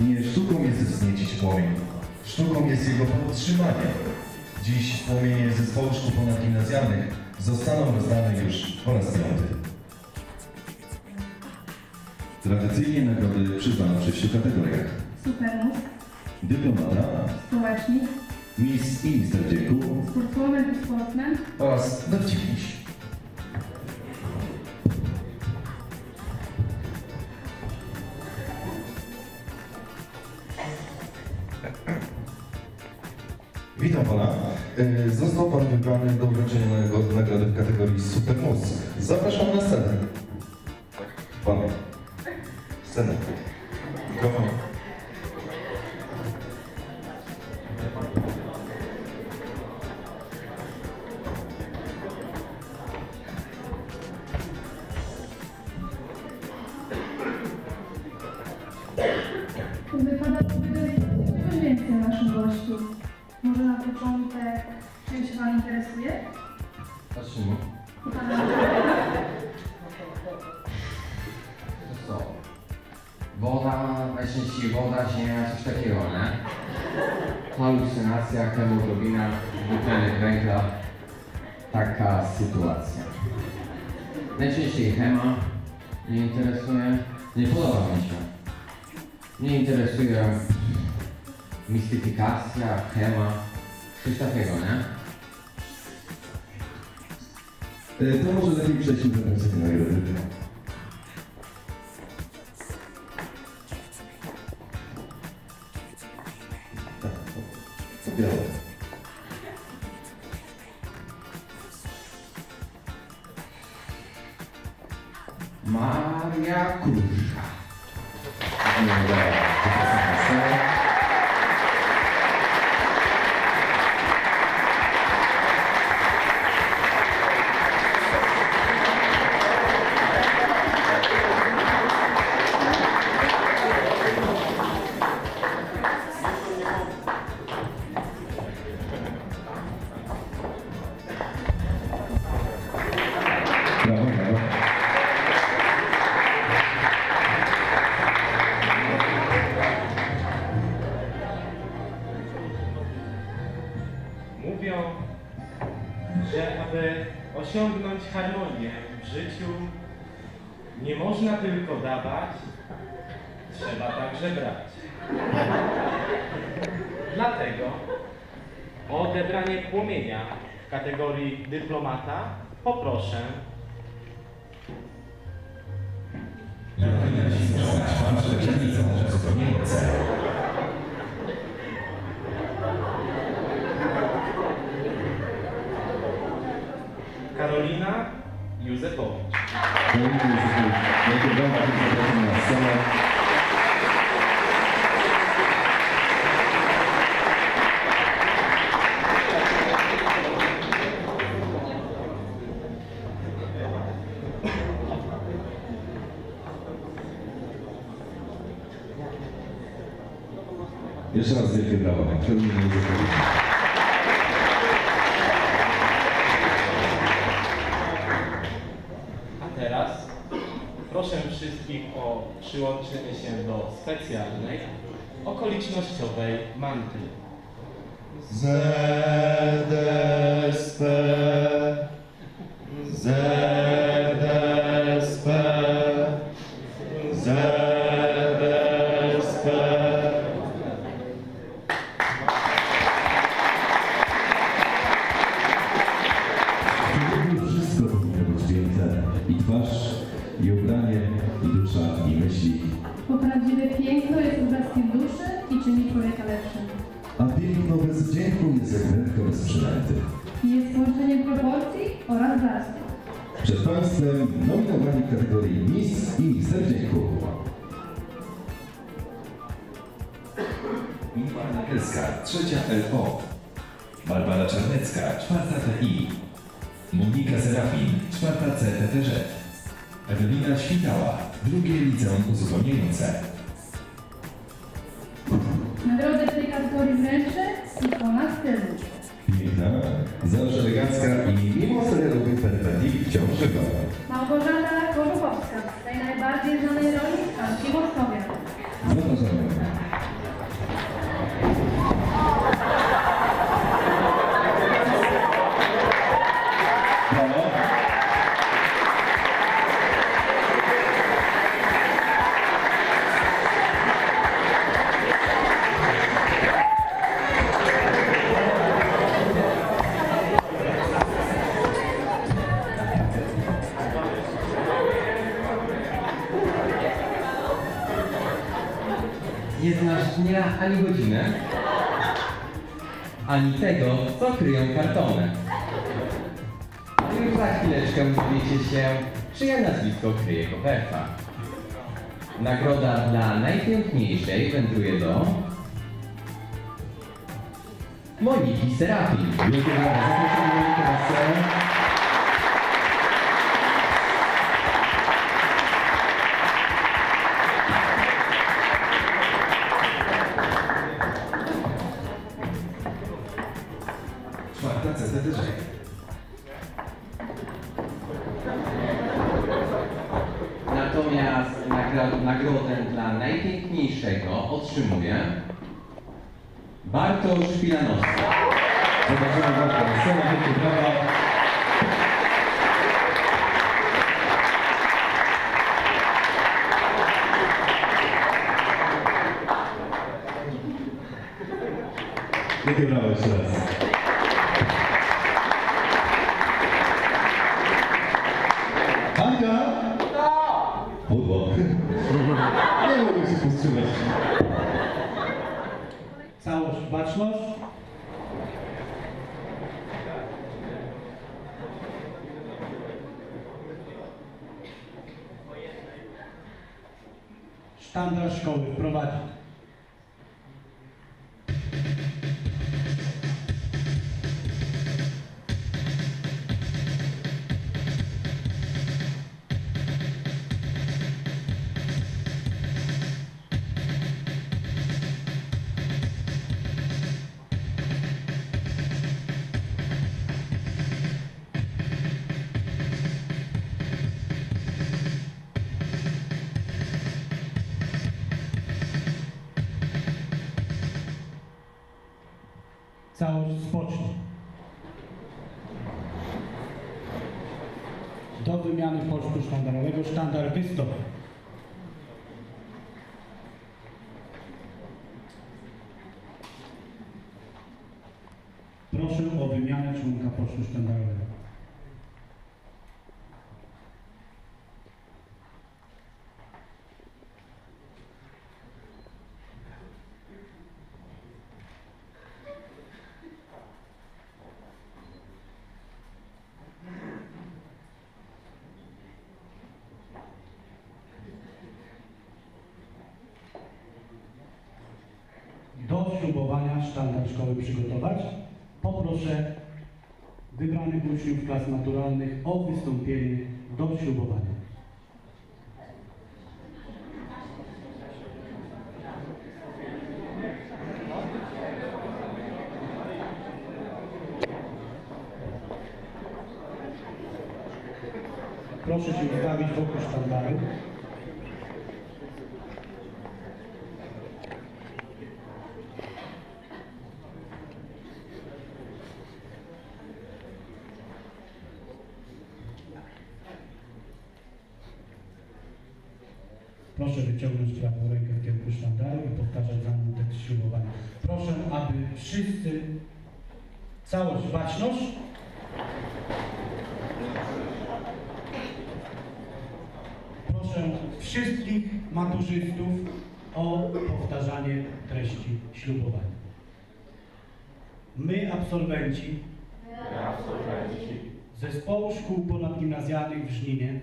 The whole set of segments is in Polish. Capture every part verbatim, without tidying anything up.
Nie sztuką jest wzniecić płomień, sztuką jest jego podtrzymanie. Dziś płomienie zespołu szkół ponadgimnazjalnych zostaną rozdane już po raz piąty. Tradycyjnie nagrody przyznano w sześciu kategoriach. Supermus, Dyplomata, społecznik, Miss i Mister Dzięku sportswoman i sportsman oraz dowcipniś. Witam Pana. Został Pan wybrany do wręczenia nagrody w kategorii Supermus. Zapraszam na scenę. Pan. Scenę. Mikrofon. Wypadałoby coś więcej o naszym gościu. Może na początek, czym się Pan interesuje? Patrzymy. To co? Woda, najczęściej woda, ziemia, coś takiego, nie? Halucynacja, hemoglobina, dwutlenek węgla. Taka sytuacja. Najczęściej chema mnie interesuje. Nie podoba mi się. Mnie interesuje mistyfikacja, chema, coś takiego, nie? To może lepiej przejść do wręczenia nagrody. Białe. Maria Kruszka. Nie udało. Zapraszam na scenę. Brawo, brawo. Mówią, że aby osiągnąć harmonię w życiu, nie można tylko dawać, trzeba także brać. Dlatego o odebranie płomienia w kategorii dyplomata poproszę Karolina Józefowicz. Jeszcze raz wielkie brawa. Karolina Józefowicz. A teraz proszę wszystkich o przyłączenie się do specjalnej, okolicznościowej manty. Z D S P Z D S P Z D S P. Wszystko powinno być piękne. I twarz, i ubranie, i dusza, i myśli. Bo prawdziwe piękno jest obrazkiem duszy i czyni człowieka lepszym. A piękno bez wdzięku jest jak wędka bez przynęty. Jest połączeniem proporcji oraz blasku. Przed Państwem nominowani w kategorii Miss i Mister Dzięku. Inga Nagelska, trzecia L O. Barbara Czarnecka, czwarta T I. Monika Serafin, czwarta C T T Z. Ewelina Świtała, drugie liceum uzupełniające. Nagrodę w tej kategorii wręczy ikona stylu. Piękna, zawsze elegancka i mimo serialowych perypetii wciąż żywa. Małgorzata Kożuchowska, tej najbardziej znanej roli Anki Moskowia. Zapraszamy. Nie znasz dnia ani godziny, ani tego, co kryją kartony. A już za chwileczkę dowiecie się, czyje nazwisko kryje koperta. Nagroda dla najpiękniejszej wędruje do Moniki Serafin. Wielkie brawa. Zapraszamy Monikę na scenę. Czwarta C T T Ż. Natomiast nagra- nagrodę dla najpiękniejszego otrzymuje Bartosz Pilanowski. Zobaczymy Bartka na scenę. Wielkie brawa. Wielkie brawa jeszcze raz. Anka! Pudło. Nie mogę się powstrzymać. Całość, baczność. Sztandar szkoły prowadzi. Całość spocznie. Do wymiany polsku sztandarowego sztandar wystąpi. Proszę o wymianę członka polsku sztandarowego. Do ślubowania sztandar szkoły przygotować. Poproszę wybranych uczniów klas maturalnych o wystąpienie do ślubowania. Proszę się ustawić wokół sztandaru. Proszę wyciągnąć prawą rękę w kierunku sztandaru i powtarzać za mną tekst ślubowania. Proszę, aby wszyscy, całość, baczność. Proszę wszystkich maturzystów o powtarzanie treści ślubowania. My, absolwenci, My, absolwenci Zespołu Szkół Ponadgimnazjalnych w Żninie,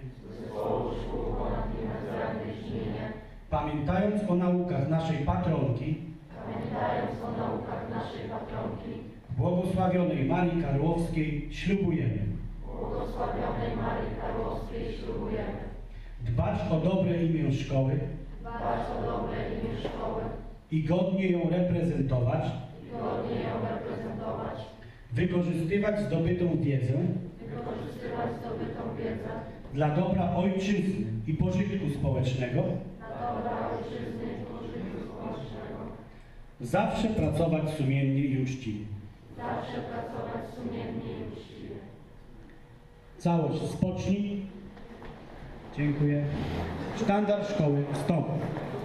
pamiętając o naukach naszej patronki, Pamiętając o naukach naszej patronki, błogosławionej Marii Karłowskiej, ślubujemy błogosławionej Marii Karłowskiej, ślubujemy dbać o dobre imię szkoły dbać o dobre imię szkoły i godnie ją reprezentować, i godnie ją reprezentować, wykorzystywać zdobytą wiedzę wykorzystywać zdobytą wiedzę dla dobra ojczyzny i pożytku społecznego, na dobra ojczyzny i pożytku społecznego, zawsze pracować sumiennie i uczciwie. zawsze pracować sumiennie i uczciwie. Całość spocznij. Dziękuję. Sztandar szkoły wstąpi.